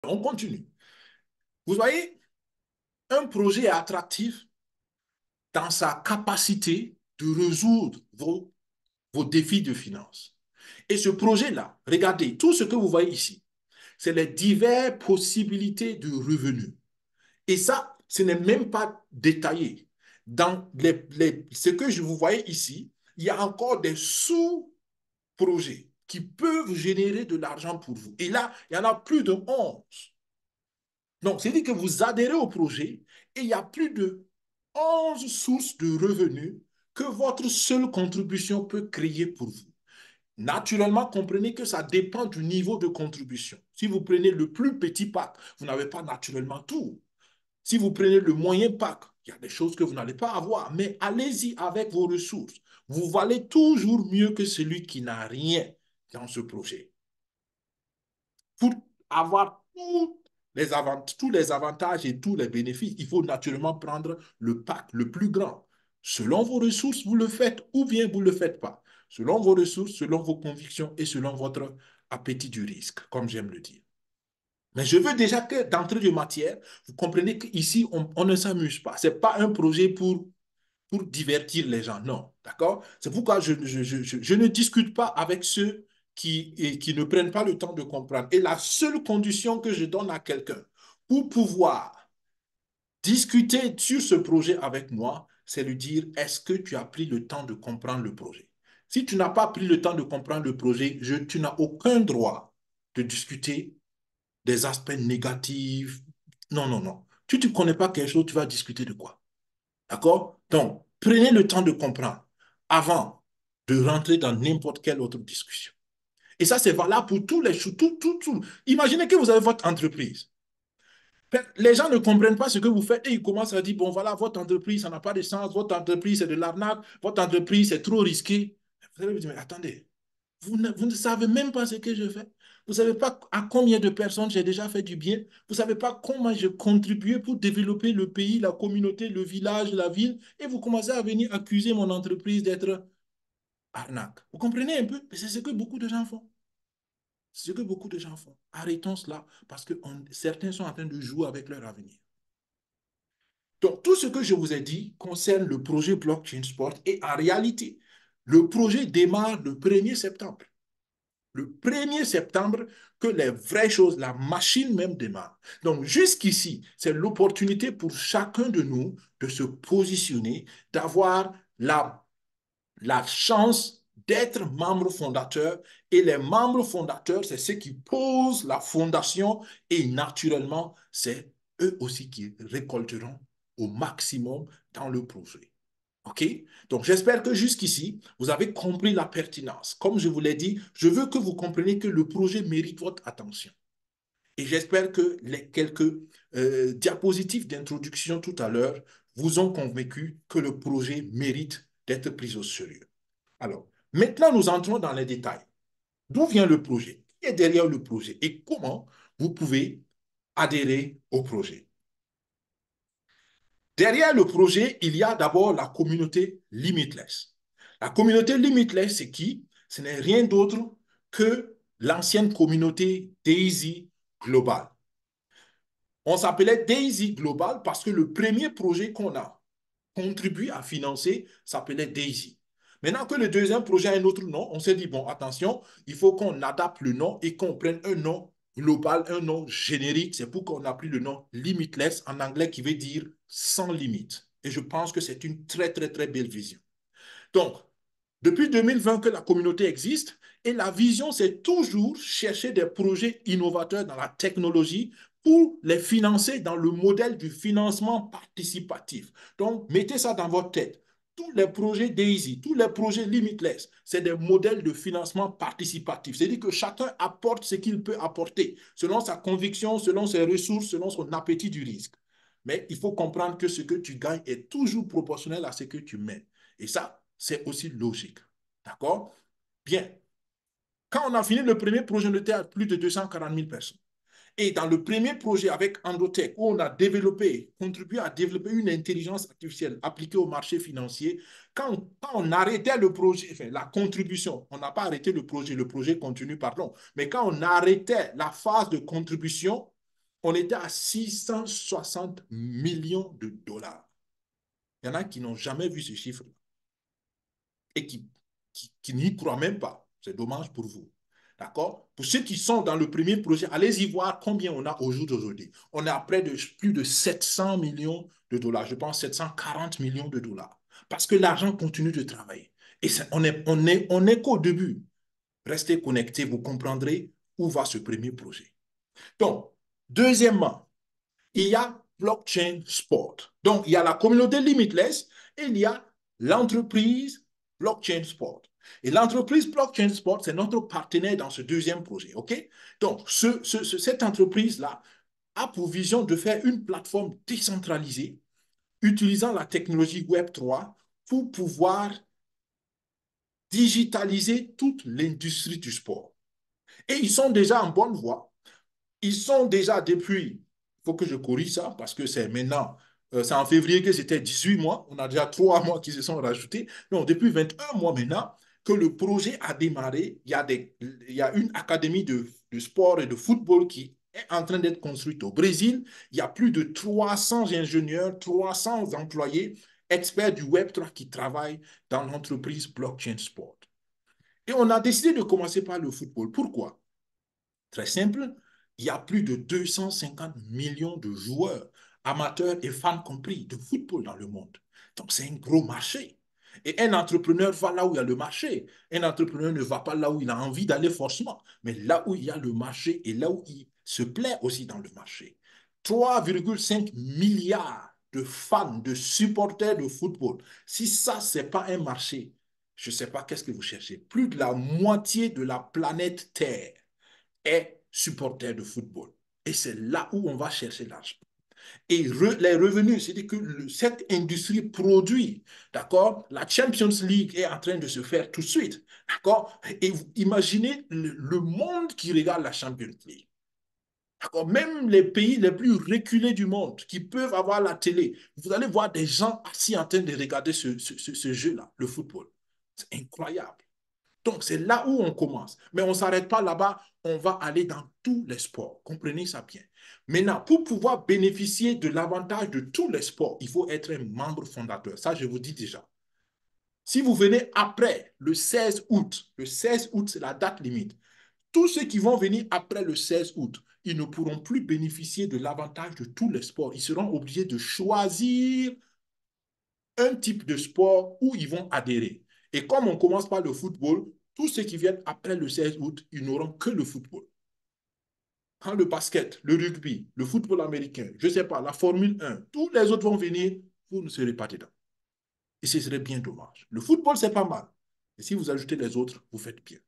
On continue. Vous voyez, un projet est attractif dans sa capacité de résoudre vos défis de finances. Et ce projet-là, regardez, tout ce que vous voyez ici, c'est les diverses possibilités de revenus. Et ça, ce n'est même pas détaillé. Dans ce que je vous voyais ici, il y a encore des sous-projets qui peuvent générer de l'argent pour vous. Et là, il y en a plus de 11. Donc, c'est-à-dire que vous adhérez au projet et il y a plus de 11 sources de revenus que votre seule contribution peut créer pour vous. Naturellement, comprenez que ça dépend du niveau de contribution. Si vous prenez le plus petit pack, vous n'avez pas naturellement tout. Si vous prenez le moyen pack, il y a des choses que vous n'allez pas avoir, mais allez-y avec vos ressources. Vous valez toujours mieux que celui qui n'a rien dans ce projet. Pour avoir tous les avantages et tous les bénéfices, il faut naturellement prendre le pack le plus grand. Selon vos ressources, vous le faites ou bien vous ne le faites pas. Selon vos ressources, selon vos convictions et selon votre appétit du risque, comme j'aime le dire. Mais je veux déjà que d'entrée de matière, vous comprenez qu'ici, on ne s'amuse pas. Ce n'est pas un projet pour divertir les gens. Non, d'accord? C'est pourquoi je ne discute pas avec ceux qui ne prennent pas le temps de comprendre. Et la seule condition que je donne à quelqu'un pour pouvoir discuter sur ce projet avec moi, c'est lui dire, est-ce que tu as pris le temps de comprendre le projet? Si tu n'as pas pris le temps de comprendre le projet, tu n'as aucun droit de discuter des aspects négatifs. Non, non, non. Si tu ne connais pas quelque chose, tu vas discuter de quoi? D'accord? Donc, prenez le temps de comprendre avant de rentrer dans n'importe quelle autre discussion. Et ça, c'est valable pour tous les choses. Tout. Imaginez que vous avez votre entreprise. Les gens ne comprennent pas ce que vous faites et ils commencent à dire, bon, voilà, votre entreprise, ça n'a pas de sens, votre entreprise, c'est de l'arnaque, votre entreprise, c'est trop risqué. Vous allez vous dire, mais attendez, vous ne savez même pas ce que je fais. Vous ne savez pas à combien de personnes j'ai déjà fait du bien. Vous ne savez pas comment j'ai contribué pour développer le pays, la communauté, le village, la ville. Et vous commencez à venir accuser mon entreprise d'être arnaque. Vous comprenez un peu? C'est ce que beaucoup de gens font. C'est ce que beaucoup de gens font. Arrêtons cela parce que certains sont en train de jouer avec leur avenir. Donc, tout ce que je vous ai dit concerne le projet Blockchain Sport et en réalité, le projet démarre le 1er septembre. Le 1er septembre que les vraies choses, la machine même démarre. Donc jusqu'ici, c'est l'opportunité pour chacun de nous de se positionner, d'avoir la chance d'être membre fondateur. Et les membres fondateurs, c'est ceux qui posent la fondation et naturellement, c'est eux aussi qui récolteront au maximum dans le projet. OK? Donc, j'espère que jusqu'ici, vous avez compris la pertinence. Comme je vous l'ai dit, je veux que vous compreniez que le projet mérite votre attention. Et j'espère que les quelques diapositives d'introduction tout à l'heure vous ont convaincu que le projet mérite d'être pris au sérieux. Alors, maintenant, nous entrons dans les détails. D'où vient le projet? Qui est derrière le projet? Et comment vous pouvez adhérer au projet? Derrière le projet, il y a d'abord la communauté Limitless. La communauté Limitless, c'est qui? Ce n'est rien d'autre que l'ancienne communauté Daisy Global. On s'appelait Daisy Global parce que le premier projet qu'on a contribué à financer s'appelait Daisy. Maintenant que le deuxième projet a un autre nom, on s'est dit, bon, attention, il faut qu'on adapte le nom et qu'on prenne un nom global, un nom générique. C'est pourquoi on a pris le nom Limitless en anglais qui veut dire sans limite. Et je pense que c'est une très, très, très belle vision. Donc, depuis 2020 que la communauté existe, et la vision, c'est toujours chercher des projets innovateurs dans la technologie pour les financer dans le modèle du financement participatif. Donc, mettez ça dans votre tête. Tous les projets DAISY, tous les projets Limitless, c'est des modèles de financement participatif. C'est-à-dire que chacun apporte ce qu'il peut apporter, selon sa conviction, selon ses ressources, selon son appétit du risque. Mais il faut comprendre que ce que tu gagnes est toujours proportionnel à ce que tu mets. Et ça, c'est aussi logique. D'accord? Bien. Quand on a fini le premier projet, on était à plus de 240 000 personnes. Et dans le premier projet avec Androtech, où on a développé, contribué à développer une intelligence artificielle appliquée au marché financier, quand on arrêtait le projet, enfin, la contribution, on n'a pas arrêté le projet continue, pardon, mais quand on arrêtait la phase de contribution, on était à 660 millions de dollars. Il y en a qui n'ont jamais vu ce chiffre et qui n'y croient même pas. C'est dommage pour vous. D'accord? Pour ceux qui sont dans le premier projet, allez-y voir combien on a au jour d'aujourd'hui. On est à près de plus de 700 millions de dollars. Je pense 740 millions de dollars. Parce que l'argent continue de travailler. Et on est qu'au début. Restez connectés, vous comprendrez où va ce premier projet. Donc, deuxièmement, il y a blockchain sport. Donc, il y a la communauté Limitless et il y a l'entreprise blockchain sport. Et l'entreprise blockchain sport, c'est notre partenaire dans ce deuxième projet. OK? Donc, cette entreprise-là a pour vision de faire une plateforme décentralisée utilisant la technologie Web3 pour pouvoir digitaliser toute l'industrie du sport. Et ils sont déjà en bonne voie. Ils sont déjà depuis, il faut que je corrige ça parce que c'est maintenant, c'est en février que c'était 18 mois. On a déjà 3 mois qui se sont rajoutés. Donc, depuis 21 mois maintenant que le projet a démarré, il y a une académie de sport et de football qui est en train d'être construite au Brésil. Il y a plus de 300 ingénieurs, 300 employés, experts du Web3 qui travaillent dans l'entreprise Blockchain Sport. Et on a décidé de commencer par le football. Pourquoi? Très simple, il y a plus de 250 millions de joueurs, amateurs et fans compris, de football dans le monde. Donc, c'est un gros marché. Et un entrepreneur va là où il y a le marché. Un entrepreneur ne va pas là où il a envie d'aller forcément, mais là où il y a le marché et là où il se plaît aussi dans le marché. 3,5 milliards de fans, de supporters de football. Si ça, ce n'est pas un marché, je ne sais pas qu'est-ce que vous cherchez. Plus de la moitié de la planète Terre est supporter de football. Et c'est là où on va chercher l'argent. Et les revenus, c'est-à-dire que cette industrie produit, d'accord? La Champions League est en train de se faire tout de suite, d'accord? Et vous imaginez le monde qui regarde la Champions League. D'accord? Même les pays les plus reculés du monde qui peuvent avoir la télé, vous allez voir des gens assis en train de regarder ce jeu-là, le football. C'est incroyable. Donc, c'est là où on commence. Mais on ne s'arrête pas là-bas, on va aller dans tous les sports. Comprenez ça bien. Maintenant, pour pouvoir bénéficier de l'avantage de tous les sports, il faut être un membre fondateur. Ça, je vous dis déjà. Si vous venez après le 16 août, c'est la date limite. Tous ceux qui vont venir après le 16 août, ils ne pourront plus bénéficier de l'avantage de tous les sports. Ils seront obligés de choisir un type de sport où ils vont adhérer. Et comme on commence par le football, tous ceux qui viennent après le 16 août, ils n'auront que le football. Quand le basket, le rugby, le football américain, je ne sais pas, la Formule 1, tous les autres vont venir, vous ne serez pas dedans. Et ce serait bien dommage. Le football, c'est pas mal. Et si vous ajoutez les autres, vous faites bien.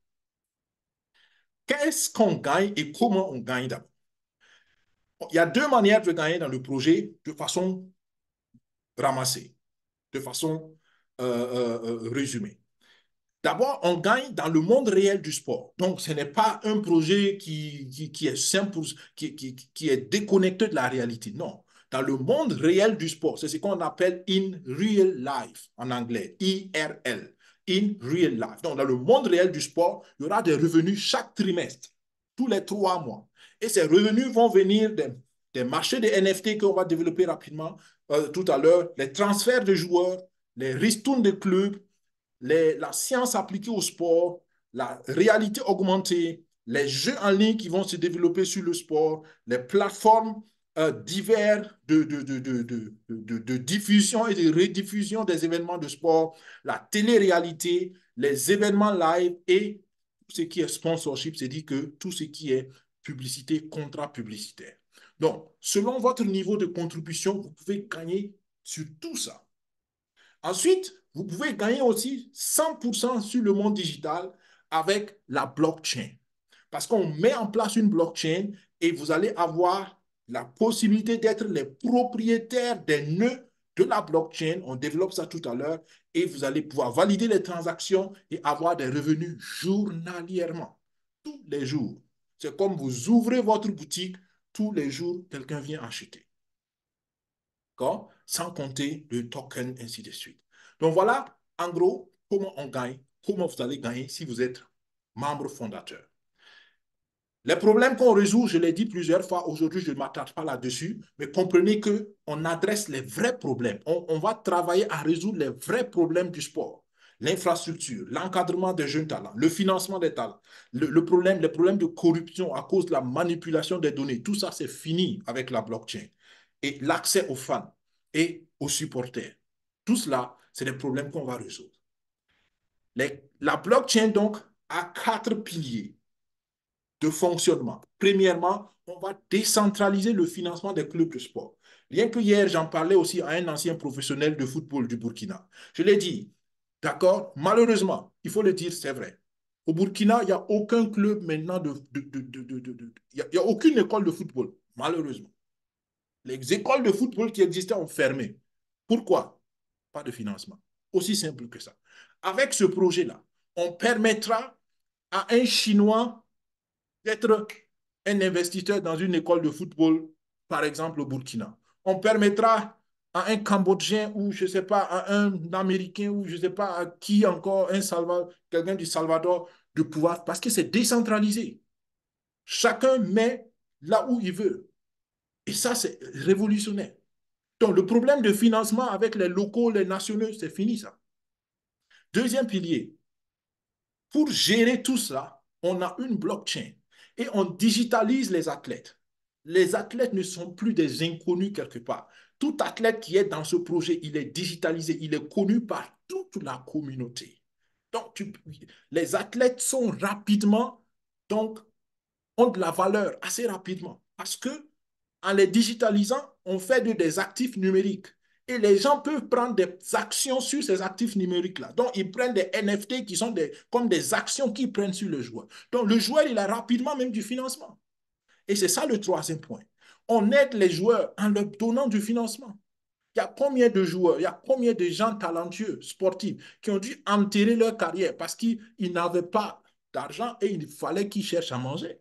Qu'est-ce qu'on gagne et comment on gagne d'abord? Il y a deux manières de gagner dans le projet de façon ramassée, de façon résumée. D'abord, on gagne dans le monde réel du sport. Donc, ce n'est pas un projet qui est simple, qui est déconnecté de la réalité. Non. Dans le monde réel du sport, c'est ce qu'on appelle in real life en anglais, IRL, in real life. Donc, dans le monde réel du sport, il y aura des revenus chaque trimestre, tous les 3 mois. Et ces revenus vont venir des marchés de NFT qu'on va développer rapidement tout à l'heure, les transferts de joueurs, les ristournes de clubs, la science appliquée au sport, la réalité augmentée, les jeux en ligne qui vont se développer sur le sport, les plateformes diverses de diffusion et de rediffusion des événements de sport, la télé-réalité, les événements live et tout ce qui est sponsorship, c'est-à-dire que tout ce qui est publicité, contrat publicitaire. Donc, selon votre niveau de contribution, vous pouvez gagner sur tout ça. Ensuite, vous pouvez gagner aussi 100% sur le monde digital avec la blockchain. Parce qu'on met en place une blockchain et vous allez avoir la possibilité d'être les propriétaires des nœuds de la blockchain. On développe ça tout à l'heure et vous allez pouvoir valider les transactions et avoir des revenus journalièrement, tous les jours. C'est comme vous ouvrez votre boutique, tous les jours, quelqu'un vient acheter. Sans compter le token, ainsi de suite. Donc voilà, en gros, comment on gagne, comment vous allez gagner si vous êtes membre fondateur. Les problèmes qu'on résout, je l'ai dit plusieurs fois, aujourd'hui je ne m'attarde pas là-dessus, mais comprenez qu'on adresse les vrais problèmes. On va travailler à résoudre les vrais problèmes du sport. L'infrastructure, l'encadrement des jeunes talents, le financement des talents, les problèmes de corruption à cause de la manipulation des données, tout ça c'est fini avec la blockchain. Et l'accès aux fans et aux supporters. Tout cela, c'est des problèmes qu'on va résoudre. La blockchain, donc, a 4 piliers de fonctionnement. Premièrement, on va décentraliser le financement des clubs de sport. Bien que hier, j'en parlais aussi à un ancien professionnel de football du Burkina. Je l'ai dit, d'accord, malheureusement, il faut le dire, c'est vrai. Au Burkina, il n'y a aucun club maintenant il n'y a aucune école de football, malheureusement. Les écoles de football qui existaient ont fermé. Pourquoi? Pas de financement. Aussi simple que ça. Avec ce projet-là, on permettra à un Chinois d'être un investisseur dans une école de football, par exemple au Burkina. On permettra à un Cambodgien ou je ne sais pas, à un Américain ou je ne sais pas à qui encore, quelqu'un du Salvador, de pouvoir, parce que c'est décentralisé. Chacun met là où il veut. Et ça, c'est révolutionnaire. Donc, le problème de financement avec les locaux, les nationaux, c'est fini ça. Deuxième pilier, pour gérer tout ça, on a une blockchain et on digitalise les athlètes. Les athlètes ne sont plus des inconnus quelque part. Tout athlète qui est dans ce projet, il est digitalisé, il est connu par toute la communauté. Donc, les athlètes sont rapidement, donc, ont de la valeur assez rapidement parce que en les digitalisant, on fait des actifs numériques. Et les gens peuvent prendre des actions sur ces actifs numériques-là. Donc, ils prennent des NFT qui sont comme des actions qu'ils prennent sur le joueur. Donc, le joueur, il a rapidement même du financement. Et c'est ça le troisième point. On aide les joueurs en leur donnant du financement. Il y a combien de joueurs, il y a combien de gens talentueux, sportifs, qui ont dû enterrer leur carrière parce qu'ils n'avaient pas d'argent et il fallait qu'ils cherchent à manger.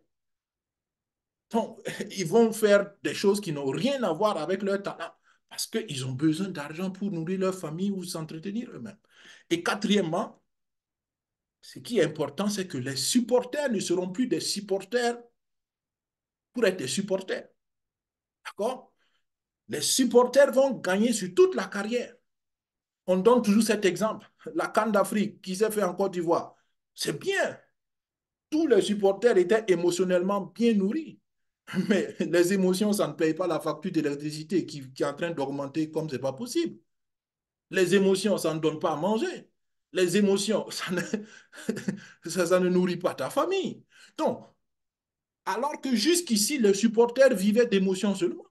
Donc, ils vont faire des choses qui n'ont rien à voir avec leur talent parce qu'ils ont besoin d'argent pour nourrir leur famille ou s'entretenir eux-mêmes. Et quatrièmement, ce qui est important, c'est que les supporters ne seront plus des supporters pour être des supporters. D'accord? Les supporters vont gagner sur toute la carrière. On donne toujours cet exemple. La CAN d'Afrique qui s'est fait en Côte d'Ivoire. C'est bien. Tous les supporters étaient émotionnellement bien nourris. Mais les émotions, ça ne paye pas la facture d'électricité qui est en train d'augmenter comme ce n'est pas possible. Les émotions, ça ne donne pas à manger. Les émotions, ça ne nourrit pas ta famille. Donc, alors que jusqu'ici, les supporters vivaient d'émotions seulement.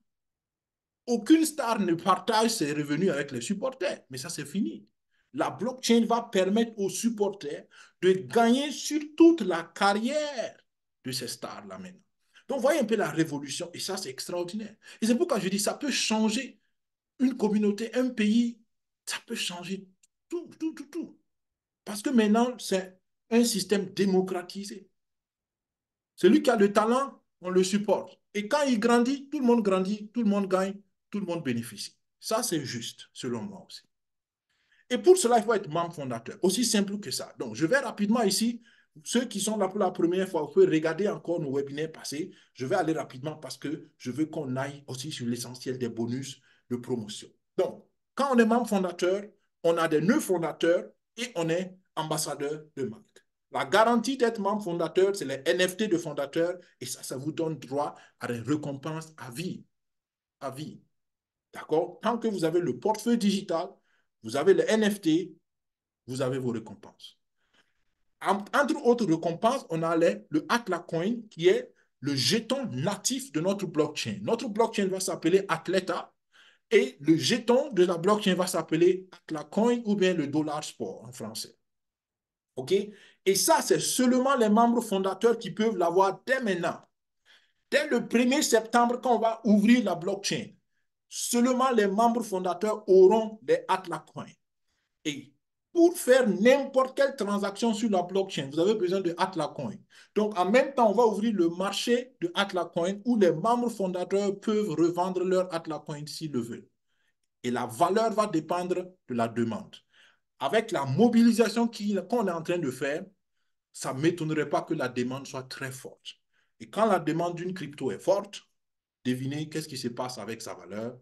Aucune star ne partage ses revenus avec les supporters. Mais ça, c'est fini. La blockchain va permettre aux supporters de gagner sur toute la carrière de ces stars-là maintenant. Donc, voyez un peu la révolution. Et ça, c'est extraordinaire. Et c'est pourquoi je dis, ça peut changer une communauté, un pays. Ça peut changer tout, tout, tout, tout. Parce que maintenant, c'est un système démocratisé. Celui qui a le talent, on le supporte. Et quand il grandit, tout le monde gagne, tout le monde bénéficie. Ça, c'est juste, selon moi aussi. Et pour cela, il faut être membre fondateur. Aussi simple que ça. Donc, je vais rapidement ici. Ceux qui sont là pour la première fois, vous pouvez regarder encore nos webinaires passés. Je vais aller rapidement parce que je veux qu'on aille aussi sur l'essentiel des bonus de promotion. Donc, quand on est membre fondateur, on a des nœuds fondateurs et on est ambassadeur de marque. La garantie d'être membre fondateur, c'est les NFT de fondateur et ça vous donne droit à des récompenses à vie. À vie. D'accord? Tant que vous avez le portefeuille digital, vous avez le NFT, vous avez vos récompenses. Entre autres récompenses, on a le Atlas Coin qui est le jeton natif de notre blockchain. Notre blockchain va s'appeler Atleta et le jeton de la blockchain va s'appeler Atlas Coin ou bien le dollar sport en français. OK? Et ça, c'est seulement les membres fondateurs qui peuvent l'avoir dès maintenant. Dès le 1er septembre, quand on va ouvrir la blockchain, seulement les membres fondateurs auront des Atlas Coin. Et pour faire n'importe quelle transaction sur la blockchain, vous avez besoin de Atlas Coin. Donc, en même temps, on va ouvrir le marché de Atlas Coin où les membres fondateurs peuvent revendre leur Atlas Coin s'ils le veulent. Et la valeur va dépendre de la demande. Avec la mobilisation qu'on est en train de faire, ça ne m'étonnerait pas que la demande soit très forte. Et quand la demande d'une crypto est forte, devinez qu'est-ce qui se passe avec sa valeur?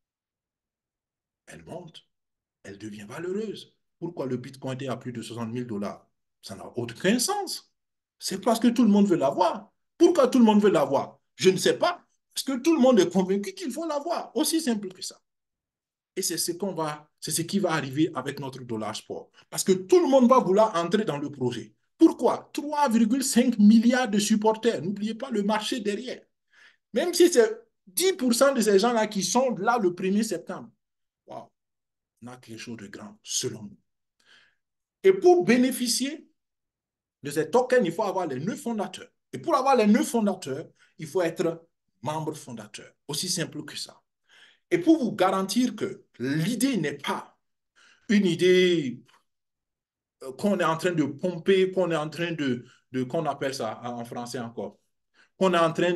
Elle monte, elle devient valeureuse. Pourquoi le Bitcoin est à plus de 60 000 dollars? Ça n'a aucun sens. C'est parce que tout le monde veut l'avoir. Pourquoi tout le monde veut l'avoir? Je ne sais pas. Parce que tout le monde est convaincu qu'il faut l'avoir. Aussi simple que ça. Et c'est ce qui va arriver avec notre dollar sport. Parce que tout le monde va vouloir entrer dans le projet. Pourquoi? 3,5 milliards de supporters. N'oubliez pas le marché derrière. Même si c'est 10% de ces gens-là qui sont là le 1er septembre. Wow, on a quelque chose de grand, selon nous. Et pour bénéficier de ces tokens, il faut avoir les 9 fondateurs. Et pour avoir les 9 fondateurs, il faut être membre fondateur. Aussi simple que ça. Et pour vous garantir que l'idée n'est pas une idée qu'on est en train de pomper, qu'on est en train qu'on appelle ça en français encore, qu'on est en train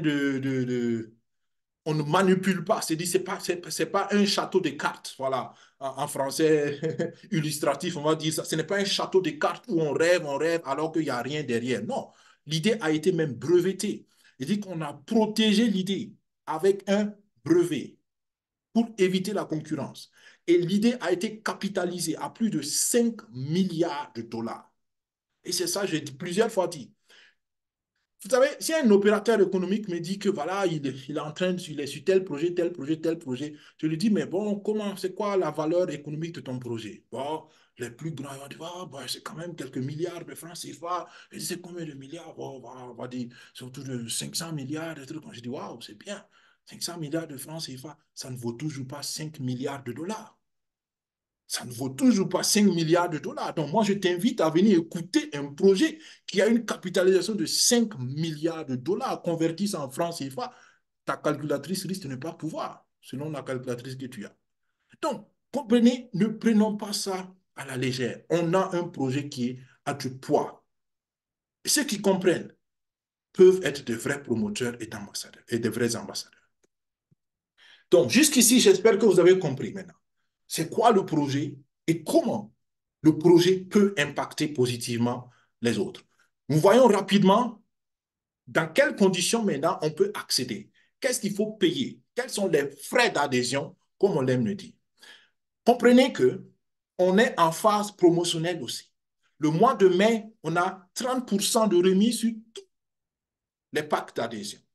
on ne manipule pas, c'est dit, c'est pas un château de cartes, voilà, en français illustratif, on va dire ça, ce n'est pas un château de cartes où on rêve alors qu'il n'y a rien derrière, non, l'idée a été même brevetée, il dit qu'on a protégé l'idée avec un brevet pour éviter la concurrence. Et l'idée a été capitalisée à plus de 5 milliards de dollars. Et c'est ça, j'ai plusieurs fois dit. Vous savez, si un opérateur économique me dit que voilà, il est en train, il est sur tel projet, tel projet, tel projet, je lui dis, mais bon, comment, c'est quoi la valeur économique de ton projet? Bon, les plus grands vont dire, ah, bah, c'est quand même quelques milliards de francs CFA. Je dis, c'est combien de milliards? Bon, on va dire, c'est autour de 500 milliards, des trucs. Je dis, waouh, c'est bien. 500 milliards de francs CFA, ça ne vaut toujours pas 5 milliards de dollars. Ça ne vaut toujours pas 5 milliards de dollars. Donc, moi, je t'invite à venir écouter un projet qui a une capitalisation de 5 milliards de dollars convertis en francs CFA. Ta calculatrice risque de ne pas pouvoir, selon la calculatrice que tu as. Donc, comprenez, ne prenons pas ça à la légère. On a un projet qui est à du poids. Et ceux qui comprennent peuvent être de vrais promoteurs et d'ambassadeurs et de vrais ambassadeurs. Donc, jusqu'ici, j'espère que vous avez compris maintenant. C'est quoi le projet et comment le projet peut impacter positivement les autres. Nous voyons rapidement dans quelles conditions maintenant on peut accéder. Qu'est-ce qu'il faut payer? Quels sont les frais d'adhésion, comme on l'aime le dire. Comprenez que on est en phase promotionnelle aussi. Le mois de mai, on a 30% de remise sur tous les packs d'adhésion.